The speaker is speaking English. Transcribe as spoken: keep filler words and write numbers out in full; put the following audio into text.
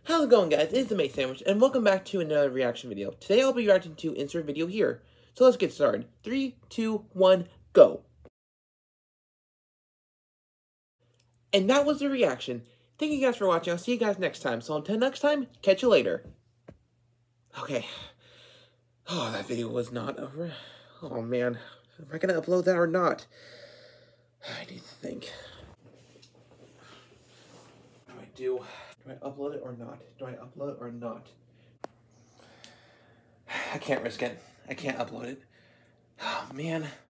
How's it going, guys? It's the Mate Sandwich, and welcome back to another reaction video. Today I'll be reacting to insert video here. So let's get started. Three, two, one, go. And that was the reaction. Thank you guys for watching. I'll see you guys next time. So until next time, catch you later. Okay. Oh, that video was not over. Oh, man. Am I going to upload that or not? I need to think. What do I do? Do I upload it or not? Do I upload it or not? I can't risk it. I can't upload it. Oh, man.